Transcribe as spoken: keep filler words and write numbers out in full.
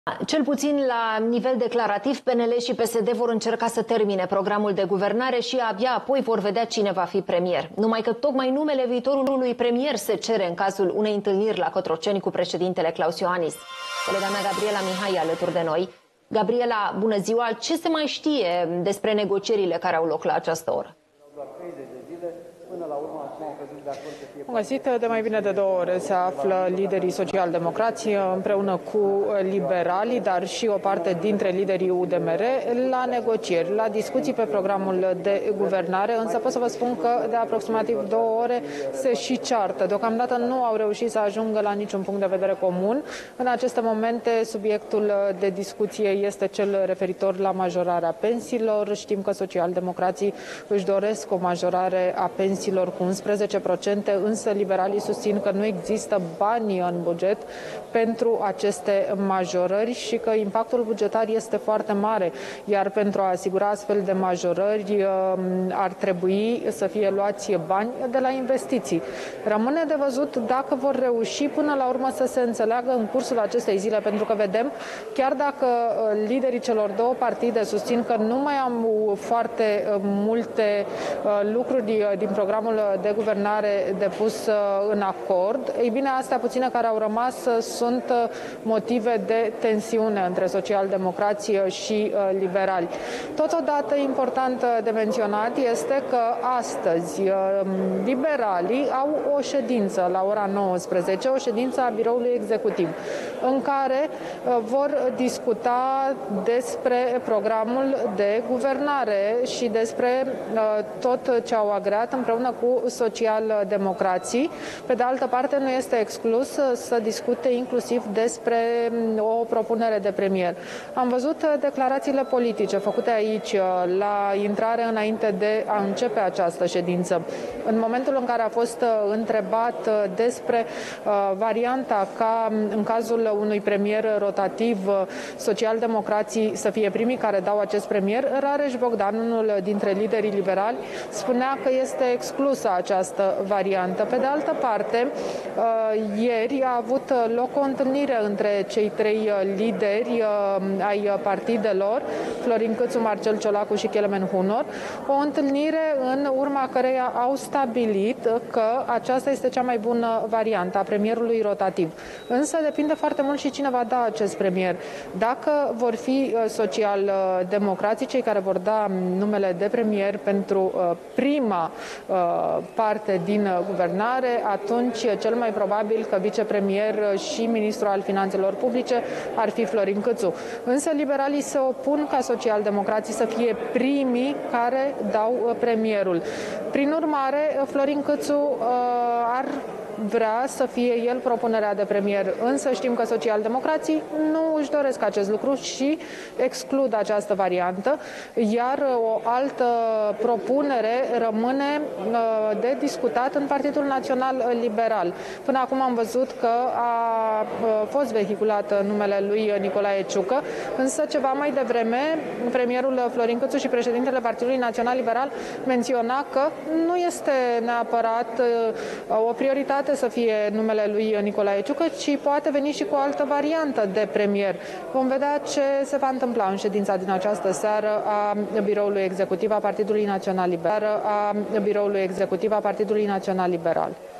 Cel puțin la nivel declarativ, P N L și P S D vor încerca să termine programul de guvernare și abia apoi vor vedea cine va fi premier. Numai că tocmai numele viitorului premier se cere în cazul unei întâlniri la Cotroceni cu președintele Klaus Iohannis. Colega mea Gabriela Mihai alături de noi. Gabriela, bună ziua! Ce se mai știe despre negocierile care au loc la această oră? Am găsit de mai bine de două ore se află liderii social-democrați împreună cu liberalii, dar și o parte dintre liderii U D M R la negocieri, la discuții pe programul de guvernare, însă pot să vă spun că de aproximativ două ore se și ceartă. Deocamdată nu au reușit să ajungă la niciun punct de vedere comun. În aceste momente subiectul de discuție este cel referitor la majorarea pensiilor. Știm că social-democrații își doresc o majorare a pensiilor cu unsprezece la sută, însă liberalii susțin că nu există bani în buget pentru aceste majorări și că impactul bugetar este foarte mare, iar pentru a asigura astfel de majorări ar trebui să fie luați bani de la investiții. Rămâne de văzut dacă vor reuși până la urmă să se înțeleagă în cursul acestei zile, pentru că vedem, chiar dacă liderii celor două partide susțin că nu mai am foarte multe lucruri din programul de guvernare depus în acord, ei bine, astea puține care au rămas sunt motive de tensiune între social-democrație și liberali. Totodată important de menționat este că astăzi liberalii au o ședință la ora nouăsprezece, o ședință a biroului executiv, în care vor discuta despre programul de guvernare și despre tot ce au agreat împreună cu social-democrații. Pe de altă parte, nu este exclus să discute inclusiv despre o propunere de premier. Am văzut declarațiile politice făcute aici la intrare înainte de a începe această ședință. În momentul în care a fost întrebat despre varianta ca în cazul unui premier rotativ social-democrații să fie primii care dau acest premier, Rareș Bogdan, unul dintre liderii liberali, spunea că este exclusă această variantă. Pe de altă parte, ieri a avut loc o întâlnire între cei trei lideri ai partidelor, Florin Câțu, Marcel Ciolacu și Kelemen Hunor, o întâlnire în urma căreia au stabilit că aceasta este cea mai bună variantă a premierului rotativ. Însă depinde foarte mult și cine va da acest premier. Dacă vor fi social-democrații cei care vor da numele de premier pentru prima parte din guvernare, atunci cel mai probabil că vicepremier și ministrul al finanțelor publice ar fi Florin Câțu. Însă liberalii se opun ca social-democrații să fie primii care dau premierul. Prin urmare, Florin Câțu ar vrea să fie el propunerea de premier, însă știm că social-democrații nu își doresc acest lucru și exclud această variantă, iar o altă propunere rămâne de discutat în Partidul Național Liberal. Până acum am văzut că a fost vehiculat numele lui Nicolae Ciucă, însă ceva mai devreme premierul Florin Câțu și președintele Partidului Național Liberal menționa că nu este neapărat o prioritate să fie numele lui Nicolae Ciucă, ci poate veni și cu o altă variantă de premier. Vom vedea ce se va întâmpla în ședința din această seară a biroului executiv a Partidului Național Liberal, a biroului executiv a Partidului Național Liberal.